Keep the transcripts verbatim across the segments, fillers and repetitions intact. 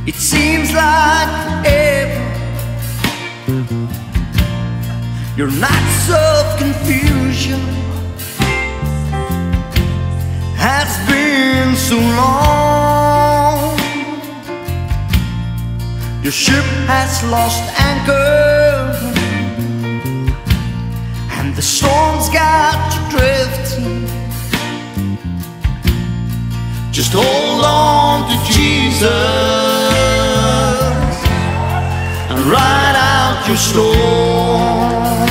It seems like forever. Your nights of confusion has been so long. Your ship has lost anchor, and the storm's got you drifting. Just hold on to Jesus and ride out your storm.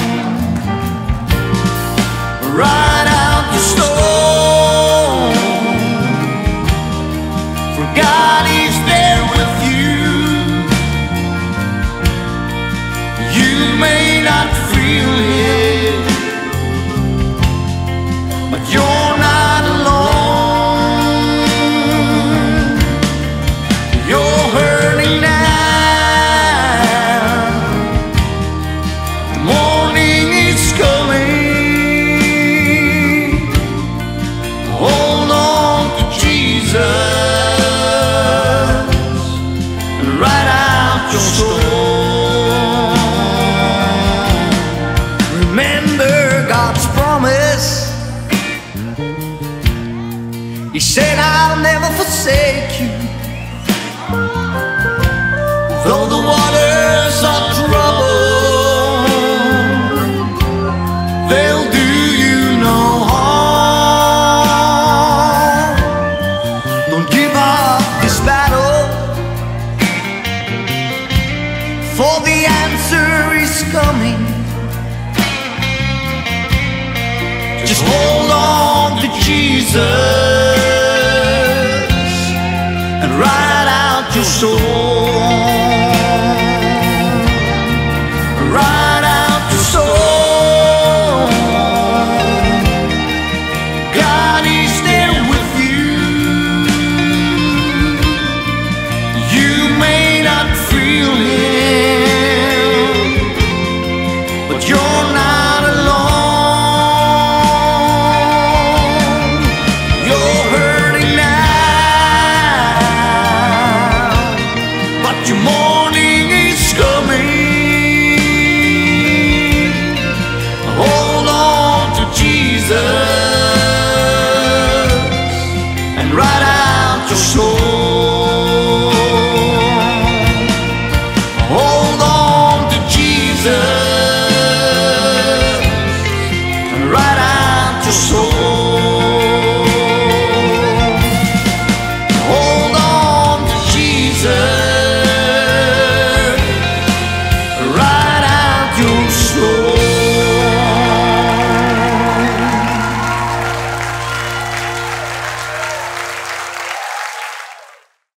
Ride out your storm, for God is there with you. You may not feel it, but you're not alone. You're hurting now. The morning is coming. Hold on to Jesus and ride out your storm. Remember God's promise. He said, I'll never forsake you. Though the waters are troubled, they'll do you no harm. Don't give up this battle, for the answer is coming. Just hold on to Jesus and ride out your storm. Ride out your storm. God is there with you. You may not feel Him, but you're not alone. You're hurting now, but you're more